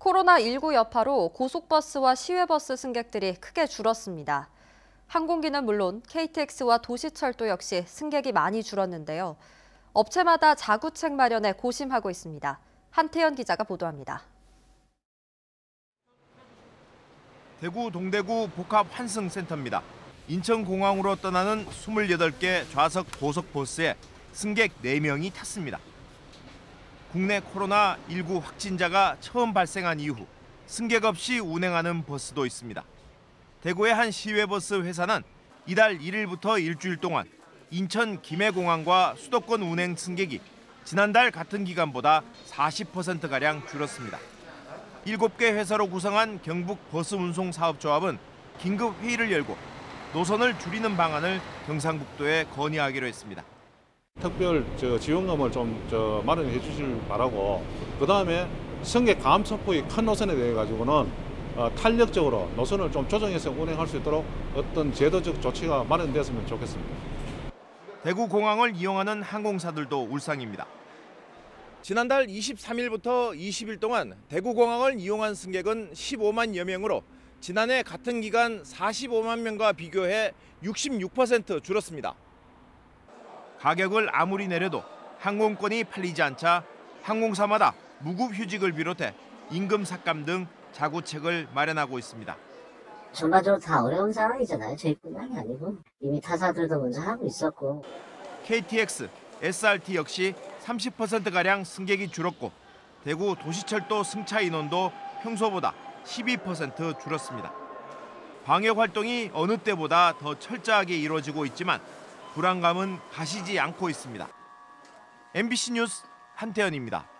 코로나19 여파로 고속버스와 시외버스 승객들이 크게 줄었습니다. 항공기는 물론 KTX와 도시철도 역시 승객이 많이 줄었는데요. 업체마다 자구책 마련에 고심하고 있습니다. 한태현 기자가 보도합니다. 대구 동대구 복합 환승센터입니다. 인천공항으로 떠나는 28개 좌석 고속버스에 승객 4명이 탔습니다. 국내 코로나19 확진자가 처음 발생한 이후 승객 없이 운행하는 버스도 있습니다. 대구의 한 시외버스 회사는 이달 1일부터 일주일 동안 인천 김해공항과 수도권 운행 승객이 지난달 같은 기간보다 40%가량 줄었습니다. 7개 회사로 구성한 경북버스운송사업조합은 긴급 회의를 열고 노선을 줄이는 방안을 경상북도에 건의하기로 했습니다. 특별 지원금을 좀 마련해 주실 바라고, 그다음에 승객 감소폭이 큰 노선에 대해 가지고는 탄력적으로 노선을 좀 조정해서 운행할 수 있도록 어떤 제도적 조치가 마련됐으면 좋겠습니다. 대구공항을 이용하는 항공사들도 울상입니다. 지난달 23일부터 20일 동안 대구공항을 이용한 승객은 15만여 명으로 지난해 같은 기간 45만 명과 비교해 66% 줄었습니다. 가격을 아무리 내려도 항공권이 팔리지 않자 항공사마다 무급휴직을 비롯해 임금 삭감 등 자구책을 마련하고 있습니다. 전반적으로 다 어려운 상황이잖아요. 저희뿐만이 아니고 이미 타사들도 먼저 하고 있었고. KTX, SRT 역시 30%가량 승객이 줄었고 대구 도시철도 승차 인원도 평소보다 12% 줄었습니다. 방역 활동이 어느 때보다 더 철저하게 이루어지고 있지만 불안감은 가시지 않고 있습니다. MBC 뉴스 한태현입니다.